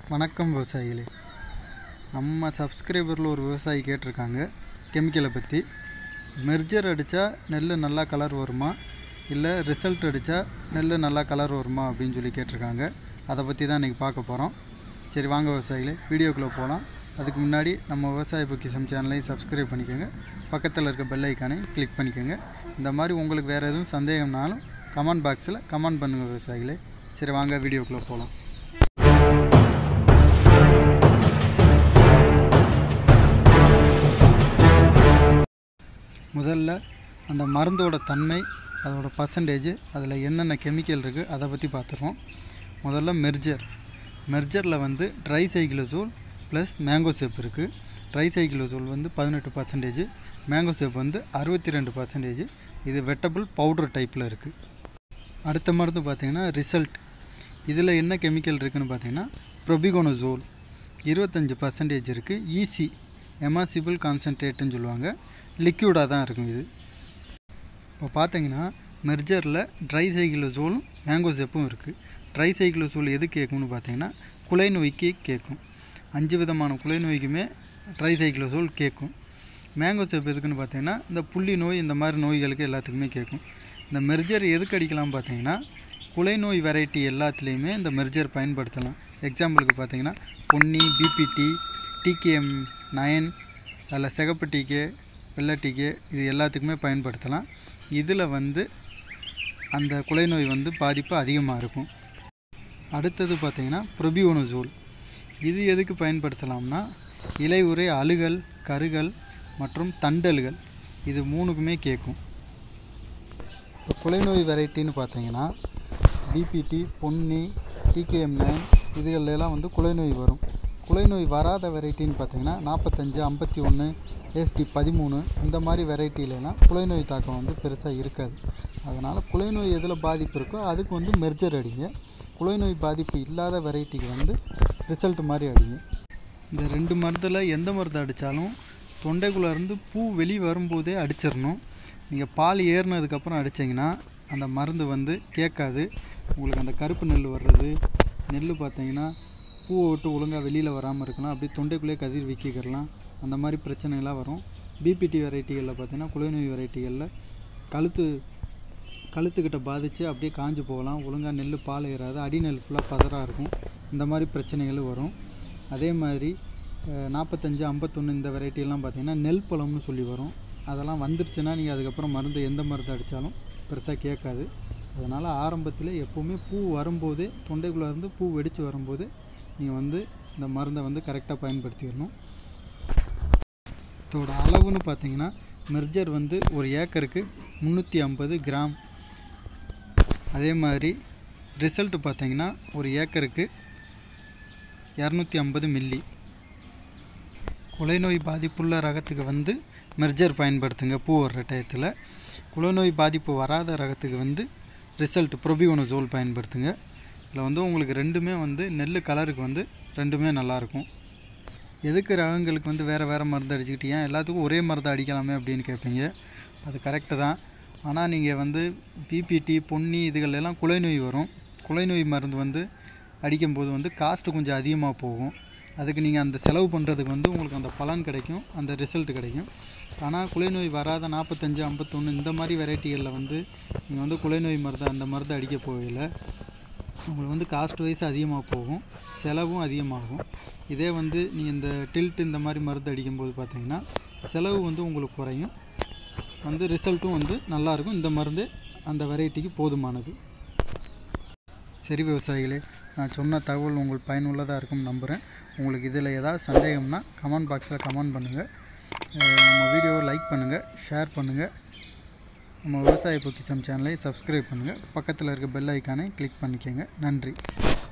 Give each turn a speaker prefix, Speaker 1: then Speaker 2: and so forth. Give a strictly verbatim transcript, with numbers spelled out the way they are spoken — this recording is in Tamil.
Speaker 1: வணக்கம் விவசாயிகளே. நம்ம சப்ஸ்கிரைபரில் ஒரு விவசாயி கேட்டிருக்காங்க கெமிக்கலை பற்றி. மெர்ஜர் அடித்தா நெல் நல்லா கலர் வருமா, இல்லை ரிசல்ட் அடித்தா நெல் நல்லா கலர் வருமா அப்படின்னு சொல்லி கேட்டிருக்காங்க. அதை பற்றி தான் இன்றைக்கி பார்க்க போகிறோம். சரி வாங்க விவசாயிகளே, வீடியோக்குள்ளே போகலாம். அதுக்கு முன்னாடி நம்ம விவசாய பொக்கிஷம் சேனலையும் சப்ஸ்கிரைப் பண்ணிக்கோங்க. பக்கத்தில் இருக்க பெல் ஐக்கானையும் கிளிக் பண்ணிக்கோங்க. இந்த மாதிரி உங்களுக்கு வேறு எதுவும் சந்தேகம்னாலும் கமெண்ட் பாக்ஸில் கமெண்ட் பண்ணுங்கள் விவசாயிகளே. சரி வாங்க வீடியோக்குள்ளே போகலாம். முதல்ல அந்த மருந்தோட தன்மை, அதோட பர்சன்டேஜ், அதில் என்னென்ன கெமிக்கல் இருக்குது அதை பற்றி பார்த்துருவோம். முதல்ல மெர்ஜர். மெர்ஜரில் வந்து tricyclazole plus mancozeb இருக்குது. ட்ரை சைக்ளோசோல் வந்து பதினெட்டு பர்சன்டேஜ், மேங்கோ சேப் வந்து அறுபத்தி ரெண்டு பர்சன்டேஜ். இது வெட்டபிள் பவுடர் டைப்பில் இருக்குது. அடுத்த மருந்து பார்த்திங்கன்னா ரிசல்ட். இதில் என்ன கெமிக்கல் இருக்குதுன்னு பார்த்திங்கன்னா ப்ரோபிகோனோசோல் இருபத்தஞ்சி பர்சன்டேஜ் இருக்குது. ஈசி எமாசிபிள் கான்சன்ட்ரேட்டுன்னு சொல்லுவாங்க. லிக்யூடாக தான் இருக்கும் இது. இப்போ பார்த்தீங்கன்னா மெர்ஜரில் ட்ரை சைக்ளோசோலும் மேங்கோ சேப்பும் இருக்குது. ட்ரை சைக்ளோசோல் எது கேட்கும்னு பார்த்தீங்கன்னா குலை நோய்க்கு கேட்கும். அஞ்சு விதமான குலை நோய்க்குமே ட்ரை சைக்ளோசோல் கேட்கும். மேங்கோ சேப் எதுக்குன்னு பார்த்தீங்கன்னா இந்த புள்ளி நோய், இந்த மாதிரி நோய்களுக்கு எல்லாத்துக்குமே கேட்கும். இந்த மெர்ஜர் எதுக்கு அடிக்கலாம் பார்த்தீங்கன்னா குலை நோய் வெரைட்டி எல்லாத்துலேயுமே இந்த மெர்ஜர் பயன்படுத்தலாம். எக்ஸாம்பிளுக்கு பார்த்தீங்கன்னா பொன்னி, பிபிடி, டிகேஎம் நயன், அதில் சிகப்பு டிகே, வெள்ளை டிகே, இது எல்லாத்துக்குமே பயன்படுத்தலாம். இதில் வந்து அந்த குலை நோய் வந்து பாதிப்பு அதிகமாக இருக்கும். அடுத்தது பார்த்திங்கன்னா ப்ரோபிகோனோசோல். இது எதுக்கு பயன்படுத்தலாம்னா இலை உறை அழுகல், கருகல் மற்றும் தண்டல்கள், இது மூணுக்குமே கேட்கும். இப்போ குலை நோய் வெரைட்டின்னு பார்த்தீங்கன்னா பிபிடி, பொன்னி, டிகேஎம் நைன், இதுகளெல்லாம் வந்து குலை நோய் வரும். குலை நோய் வராத வெரைட்டின்னு பார்த்தீங்கன்னா நாற்பத்தஞ்சு, ஐம்பத்தி ஒன்று, எஸ்டி பதிமூணு, இந்த மாதிரி வெரைட்டிலலாம் குலை நோய் தாக்கம் வந்து பெருசாக இருக்காது. அதனால் குலை நோய் எதில் பாதிப்பு இருக்கோ அதுக்கு வந்து மெர்ஜர் அடிங்க. குலை நோய் பாதிப்பு இல்லாத வெரைட்டிக்கு வந்து ரிசல்ட் மாதிரி அடிங்க. இந்த ரெண்டு மருந்தில் எந்த மருந்து அடித்தாலும் தொண்டைக்குள்ளேருந்து பூ வெளியே வரும்போதே அடிச்சிடணும். நீங்கள் பால் ஏறினதுக்கப்புறம் அடித்தீங்கன்னா அந்த மருந்து வந்து கேட்காது. உங்களுக்கு அந்த கருப்பு நெல் வர்றது, நெல் பார்த்தீங்கன்னா பூவை விட்டு ஒழுங்காக வெளியில் வராமல் இருக்கலாம், அப்படியே தொண்டைக்குள்ளேயே கதிர் விற்கிக்கலாம், அந்த மாதிரி பிரச்சனைலாம் வரும். பிபிடி வெரைட்டிகளில் பார்த்தீங்கன்னா குலை நோய் வெரைட்டிகளில் கழுத்து கழுத்துக்கிட்ட பாதித்து அப்படியே காஞ்சு போகலாம், ஒழுங்காக நெல் பால் ஏறாது, அடி நெல் ஃபுல்லாக பதறாக இருக்கும், இந்த மாதிரி பிரச்சனைகள் வரும். அதே மாதிரி நாற்பத்தஞ்சு, ஐம்பத்தொன்று இந்த வெரைட்டியெல்லாம் பார்த்திங்கன்னா நெல் பழம்னு சொல்லி வரும். அதெல்லாம் வந்துருச்சுன்னா நீங்கள் அதுக்கப்புறம் மருந்து எந்த மருந்து அடித்தாலும் பெருசாக கேட்காது. அதனால் ஆரம்பத்தில் எப்போவுமே பூ வரும்போதே, தொண்டைக்குள்ளே இருந்து பூ வெடித்து வரும்போது நீங்கள் வந்து இந்த மருந்தை வந்து கரெக்டாக பயன்படுத்திடணும். இதோட அளவுன்னு பார்த்தீங்கன்னா மெர்ஜர் வந்து ஒரு ஏக்கருக்கு முந்நூற்றி ஐம்பது கிராம். அதே மாதிரி ரிசல்ட்டு பார்த்தீங்கன்னா ஒரு ஏக்கருக்கு இரநூத்தி ஐம்பது மில்லி. குலை நோய் பாதிப்புள்ள ரகத்துக்கு வந்து மெர்ஜர் பயன்படுத்துங்க பூ வர்ற டயத்தில். குலை நோய் பாதிப்பு வராத ரகத்துக்கு வந்து ரிசல்ட் ப்ரோபிகோனோசோல் பயன்படுத்துங்க. இதில் வந்து உங்களுக்கு ரெண்டுமே வந்து நெல் கலருக்கு வந்து ரெண்டுமே நல்லாயிருக்கும். எதுக்கு ரகங்களுக்கு வந்து வேறு வேறு மருந்து அடிச்சுக்கிட்டு ஏன் எல்லாத்துக்கும் ஒரே மருந்து அடிக்கலாமே அப்படின்னு கேட்பீங்க. அது கரெக்டு தான். ஆனால் நீங்கள் வந்து பிபிடி, பொன்னி, இதுகளெல்லாம் குலை நோய் வரும். குலை நோய் மருந்து வந்து அடிக்கும்போது வந்து காஸ்ட்டு கொஞ்சம் அதிகமாக போகும். அதுக்கு நீங்கள் அந்த செலவு பண்ணுறதுக்கு வந்து உங்களுக்கு அந்த பலன் கிடைக்கும், அந்த ரிசல்ட் கிடைக்கும். ஆனால் குலை நோய் வராத நாற்பத்தஞ்சு, ஐம்பத்தொன்று இந்த மாதிரி வெரைட்டிகளில் வந்து நீங்கள் வந்து குலை நோய் மருந்து அந்த மருந்து அடிக்க போகல, உங்களுக்கு வந்து காஸ்ட் வைஸ் அதிகமாக போகும், செலவும் அதிகமாகும். இதே வந்து நீங்கள் இந்த டில்ட் இந்த மாதிரி மருந்து அடிக்கும்போது பார்த்தீங்கன்னா செலவு வந்து உங்களுக்கு குறையும், வந்து ரிசல்ட்டும் வந்து நல்லாயிருக்கும். இந்த மருந்து அந்த வெரைட்டிக்கு போதுமானது. சரி விவசாயிகளே, நான் சொன்ன தகவல் உங்களுக்கு பயனுள்ளதாக இருக்கும்னு நம்புகிறேன். உங்களுக்கு இதில் ஏதாவது சந்தேகம்னா கமெண்ட் பாக்ஸில் கமெண்ட் பண்ணுங்கள். நம்ம வீடியோவை லைக் பண்ணுங்கள், ஷேர் பண்ணுங்கள். நம்ம விவசாய பொக்கிஷம் சேனலை சப்ஸ்கிரைப் பண்ணுங்கள். பக்கத்தில் இருக்க பெல் ஐக்கானை கிளிக் பண்ணிக்கோங்க. நன்றி.